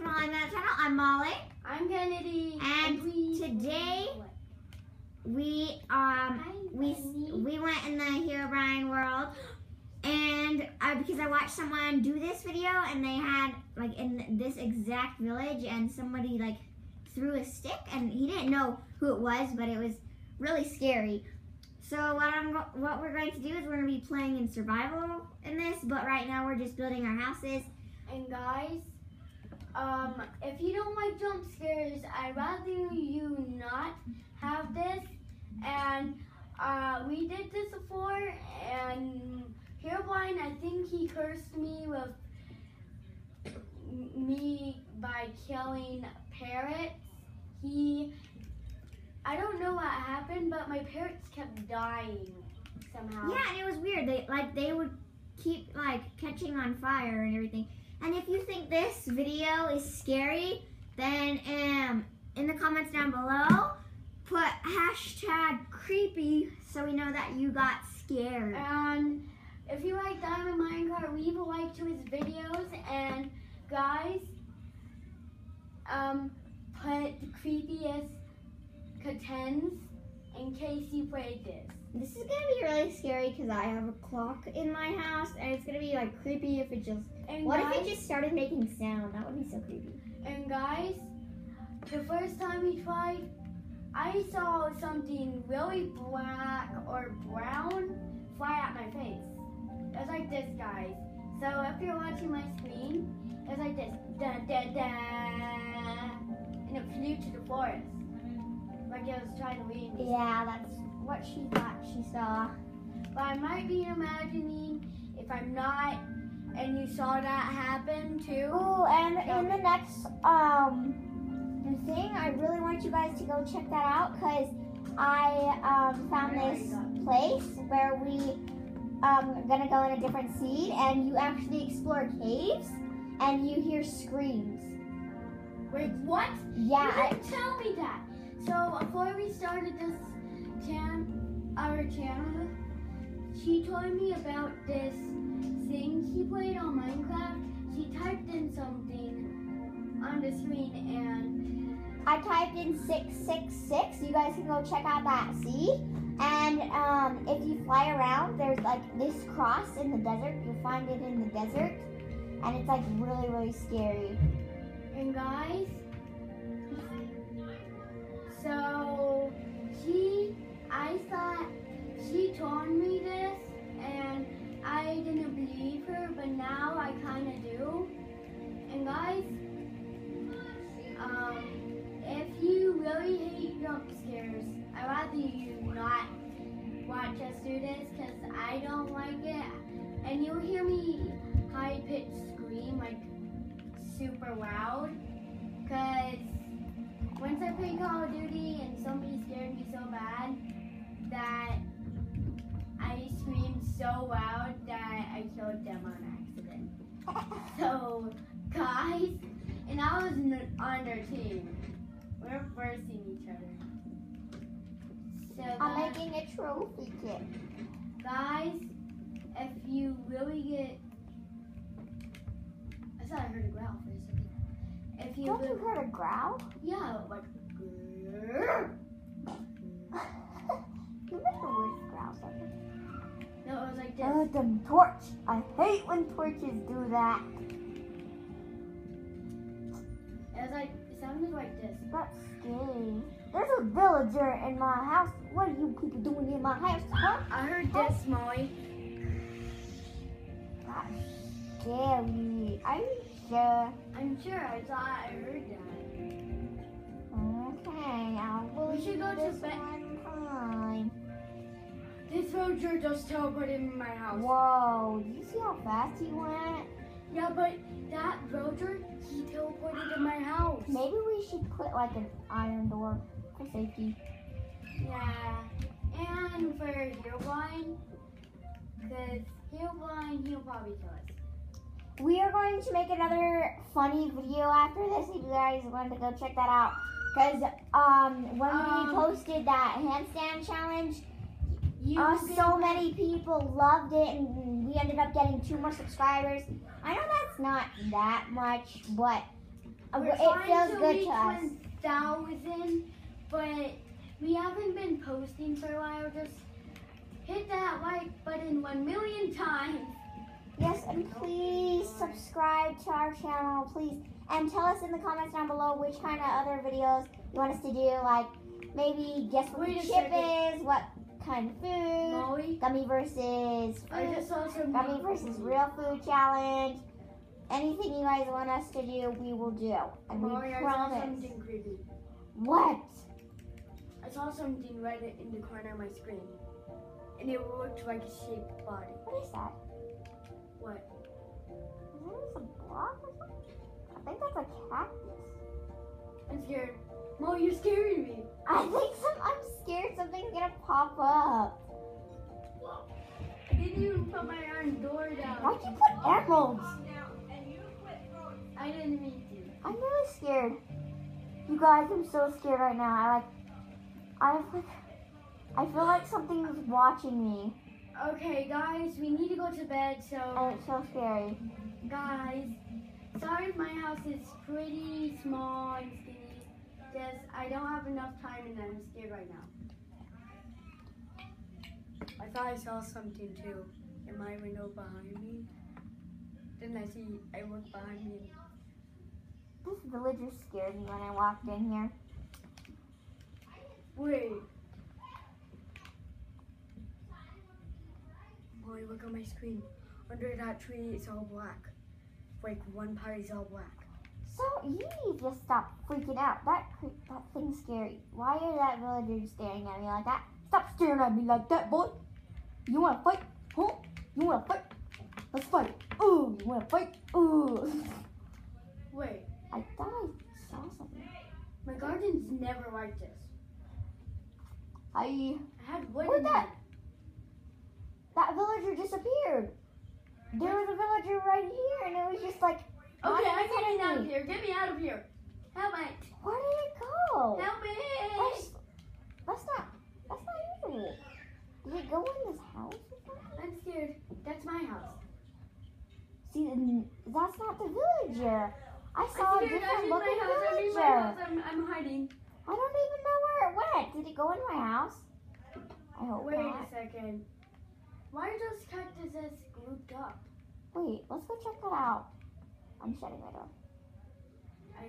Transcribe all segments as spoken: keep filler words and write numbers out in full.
from Molly Matt Channel. I'm Molly. I'm Kennedy. And, and we, today we um Hi, we Kennedy. we went in the Herobrine world, and uh, because I watched someone do this video, and they had like in this exact village, and somebody like threw a stick, and he didn't know who it was, but it was really scary. So what I'm what we're going to do is we're going to be playing in survival in this, but right now we're just building our houses. And guys, um, if you don't like jump scares, I'd rather you not have this. And uh, we did this before, and Herobrine, I think he cursed me with me by killing parrots. He, I don't know what happened, but my parrots kept dying somehow. Yeah, and it was weird. They like they would keep like catching on fire and everything. And if you think this video is scary, then um, in the comments down below, put hashtag creepy so we know that you got scared. And if you like Diamond Minecraft, leave a like to his videos. And guys, um, put the creepiest contents in case you played this. This is gonna be really scary because I have a clock in my house, and it's gonna be like creepy if it just. And what guys, if it just started making sound? That would be so creepy. And guys, the first time we tried, I saw something really black or brown fly at my face. It was like this, guys. So if you're watching my screen, it was like this, da da da, and it flew to the forest, like it was trying to leave me. Yeah, that's what she thought she saw. But I might be imagining if I'm not, and you saw that happen too. Oh, and in the next um thing, I really want you guys to go check that out because I um, found this place where we um are gonna go in a different seed, and you actually explore caves, and you hear screams. Wait, what? Yeah. You I, didn't tell me that. So before we started this chan our channel, she told me about this thing she played on Minecraft. She typed in something on the screen, and I typed in six six six. You guys can go check out that seed. And um, if you fly around, there's like this cross in the desert. You'll find it in the desert, and it's like really really scary. and guys, so she, I thought she told me this, and I didn't believe her, but now I kind of do. And guys, um, if you really hate jump scares, I'd rather you not watch us do this because I don't like it. And you'll hear me high-pitched scream like super loud because once I played Call of Duty and somebody scared me so bad that I screamed so loud that I killed them on accident. So, guys, and I was on their team. We're versing each other. So, I'm guys, making a trophy kit. guys, if you really get, I thought I heard a growl for a second. If you, Don't really, you heard a growl? yeah, like. You made the worst growl ever. No, it was like this. Oh, the torch! I hate when torches do that. It was like, it sounded like this. That's scary. There's a villager in my house. What are you people doing in my house? Huh? I heard this, Molly. That's scary. Are you sure? I'm sure. I thought I heard that. Okay, I'll believe We should go to this bed. one time. This villager just teleported in my house. Whoa, did you see how fast he went? Yeah, but that villager, he teleported in my house. Maybe we should put like an iron door for safety. Yeah, and for Herobrine, because Herobrine, he'll probably kill us. We are going to make another funny video after this if you guys want to go check that out. Because um, when Um, we posted that handstand challenge, You uh, can- so many people loved it, and we ended up getting two more subscribers. I know that's not that much, but Uh, We're it trying feels to good reach to us. one thousand, but we haven't been posting for a while. Just hit that like button one million times. Yes, and please subscribe to our channel, please. And tell us in the comments down below which kind of other videos you want us to do. Like, maybe guess what Wait the a chip second. is, what kind of food, Molly, gummy versus I food, just saw some gummy versus real food challenge. Anything you guys want us to do, we will do. And Molly, we I saw promise. something creepy. What? I saw something right in the corner of my screen, and it looked like a shaped body. What is that? What? Is this a block or something? I think that's a cactus. I'm scared. Mo, you're scaring me. I think some. I'm scared something's gonna pop up. I didn't even put my iron door down. Why'd you put emeralds? I didn't mean to. I'm really scared. You guys, I'm so scared right now. I like. I have like. I feel like something's watching me. Okay, guys, we need to go to bed. So, And it's so scary. guys, sorry if my house is pretty small and skinny. Just I don't have enough time, and I'm scared right now. I thought I saw something too in my window behind me. Then I see, I look behind me. This villager scared me when I walked in here. Wait. Molly, look on my screen. Under that tree, it's all black. Like one part is all black. So you need to stop freaking out. That cre- that thing's scary. Why are that villager staring at me like that? Stop staring at me like that, boy. You wanna fight? Huh? You wanna fight? Let's fight. Ooh, you wanna fight? Ooh. Wait, I thought I saw something. my garden's never like this. I I had wood Where'd in that- it. that villager disappeared. There was a villager right here, and it was just like. Okay, not I'm getting me. out of here. Get me out of here. Help me. Where did it go? Help me. That's, that's not. That's not usual. Did it go in this house or something? I'm scared. That's my house. See, n- that's not the villager. I saw I'm a scared. I'm different in my looking house. I'm in my villager. house. I'm, I'm hiding. I don't even know where it went. Did it go in my house? I hope Wait not. a second. Why are those cactuses grouped up? Wait, let's go check that out. I'm shutting my door. I,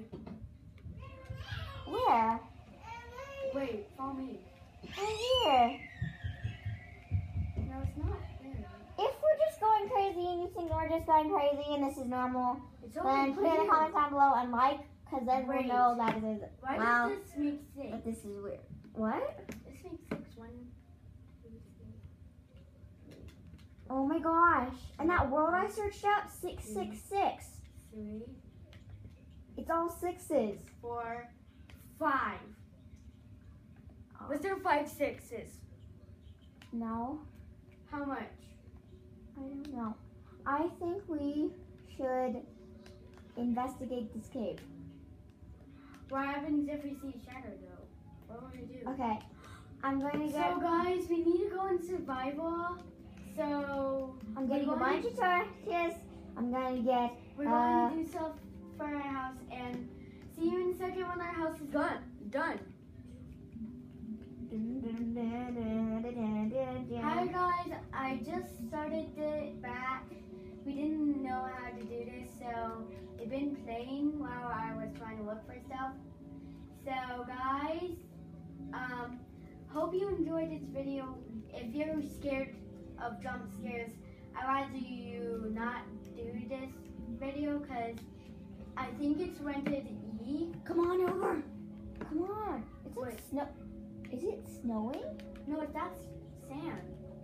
Where? wait, follow me. Right here. No, it's not there. If we're just going crazy and you think we're just going crazy and this is normal, It's then only put in the clear. comments down below and like, because then we'll Wait. know that it is. Why Wow. does this make six? But this is weird. What? This makes six. One, two, three, Oh my gosh. And that world I searched up, six six six. three, It's all sixes. four, five. Was there five sixes? No, How much? I don't know. I think we should investigate this cave. What happens if we see Shadow though? What will we do? Okay, I'm going to get. So guys, we need to go in survival. So I'm getting a we're bunch going- of torches. I'm going to get. We're Uh, going to do stuff for our house and see you in a second when our house is done. Done. Hi guys, I just started it back. We didn't know how to do this, so it's been playing while I was trying to look for stuff. So guys, um, hope you enjoyed this video. If you're scared of jump scares, I'd rather you not do this video because I think it's rented E. Come on over. Come on. It's Wait. like snow. Is it snowing? No, that's sand.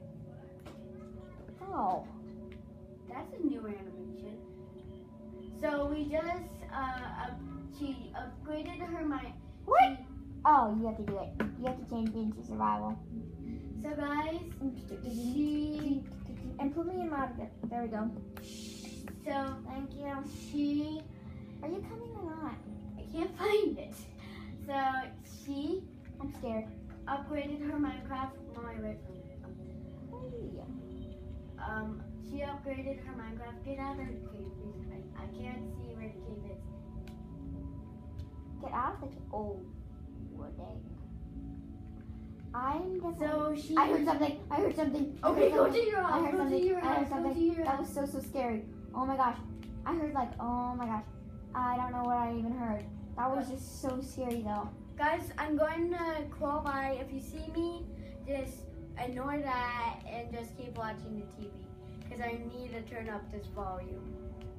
Oh. That's a new animation. So we just uh, up, she upgraded her mind. What? Oh, you have to do it. You have to change me into survival. So guys, she And put me in mod again. There we go. so Thank you. she Are you coming or not? I can't find it. So she I'm scared. upgraded her Minecraft. Molly, wait for me. Hey. Um, she upgraded her Minecraft. Get out of the cave, please. I, I can't see where the cave is. get out of the cave. Oh, what dang. I'm definitely... So she. I heard something. I heard something. I Okay, heard go something. to your I house. heard Go to something. your I heard house. Go to something. your That house. was so, so scary. Oh my gosh. I heard like, oh my gosh. I don't know what I even heard. That was just so scary though. Guys, I'm going to crawl by. If you see me, just ignore that and just keep watching the T V. Because I need to turn up this volume.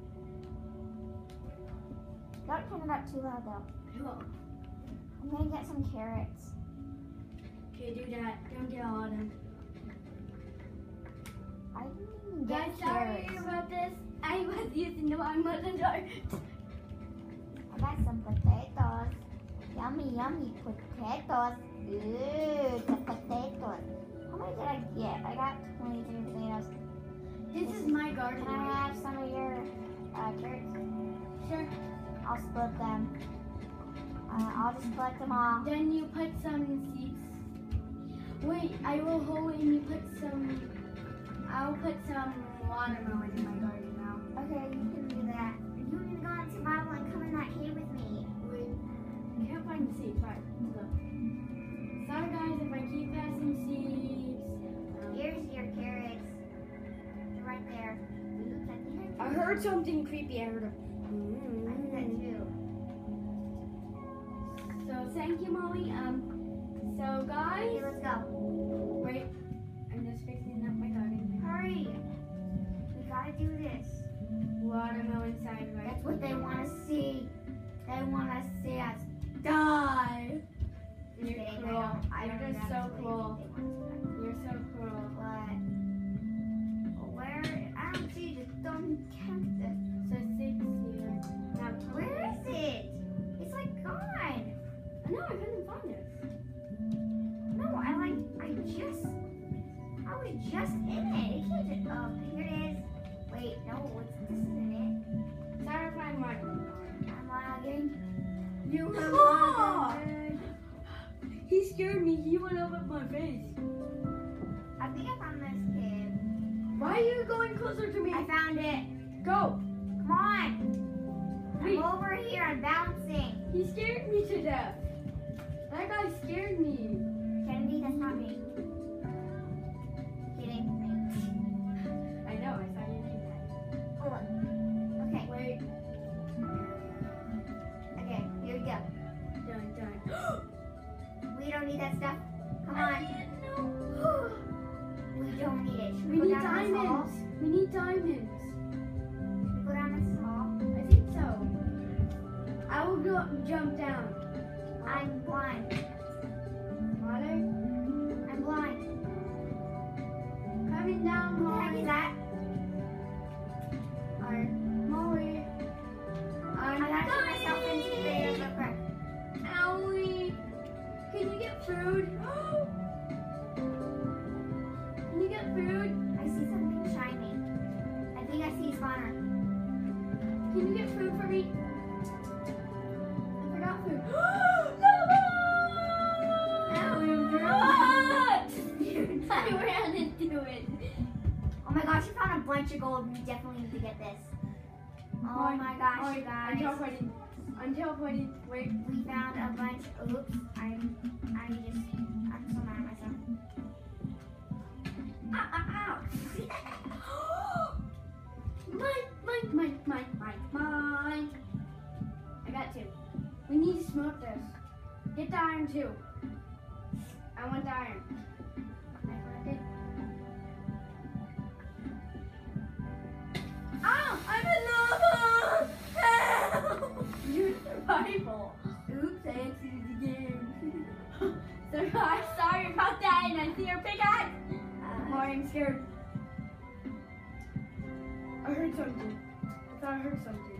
Don't turn it up too loud though. Cool. I'm gonna get some carrots. Okay, do that. Don't get all of them. I didn't even get Guys, sorry carrots. about this. I was using the wrong button. Sorry. I got some potatoes. Yummy, yummy potatoes. Ooh, the potatoes. How many did I get? I got twenty-three potatoes. This is my garden. Can I have some of your uh, carrots? Sure. I'll split them. Uh, I'll just collect them all. Then you put some seeds. Wait, I will hold and you put some. I'll put some watermelon in my garden now. Okay, you can do that. You need to go on survival and come in that cave with me. Wait, I can't find the seeds. Right, look. Sorry guys if I keep passing seeds. Um, Here's your carrots. They're right there. Oops, I think I I heard something creepy. I heard a. I think that too. So thank you, Molly. Um, so guys, Okay, let's go. wait, I'm just fixing up my garden. Hurry. We gotta do this. Watermelon side right. That's what they want to see. They want to see us die. Die. You're Kidding, I cruel. don't- I You're don't just so actually cruel. think they want us to die. You're so cruel. But where? I don't see. Just don't count this. So six here. Now Where is it? It's like gone. I know I couldn't find it. No, I like. I just. I was just in it. It can't just. Oh, here it is. Wait, no. What's this? Isn't it? Sorry if I'm right. I'm lagging. You I'm have lagging. He scared me. He went up at my face. I think I found this cave. Why are you going closer to me? I found it. Go. Come on. Wait. I'm over here. I'm bouncing. He scared me to death. That guy scared me. Kennedy, that's not me. Kidding. I know. I saw you do that. Hold on. Okay. Wait. Okay. Here we go. Done. Done. We don't need that stuff. Come on. We don't need it. Should we, We go need down this hall? diamonds. We need diamonds. Should we go down this hall? I think so. I will go jump down. I'm blind. Water. I'm blind. Coming down, What the heck Molly. is that? Alright. Molly. I gotta turn myself into the real quick. Owie. Can you get food? Can you get food? I see something shiny. I think I see a spawner. Can you get food for me? I forgot food. I ran into it. Oh my gosh, you found a bunch of gold. We definitely need to get this. Oh my gosh, you guys. Until twenty. Until twenty. Wait. We found a bunch. Oops. I'm. I just. I'm so mad at myself. Ow, ow, ow. Mine, mine, mine, mine, mine, mine. I got two. We need to smoke this. Get the iron too. I want the iron. I want it. Ow! I'm in lava! Help! You're survival. Oops, I exited the game. So I'm sorry about that, and I see your pickaxe. Uh, More, I'm scared. I heard something. I thought I heard something.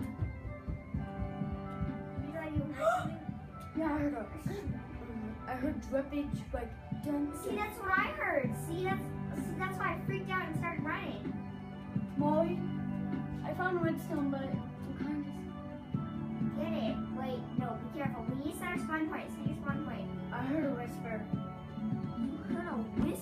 you thought you heard something? Yeah, I heard a. I heard drippage, like dun. See, that's what I heard. See, that's. See, that's why I freaked out and started running. Molly, I found redstone, but I'm kind of. Get it. Wait, no, be careful. We need to set our spawn point. Set your spawn point. I heard a whisper. You heard a whisper?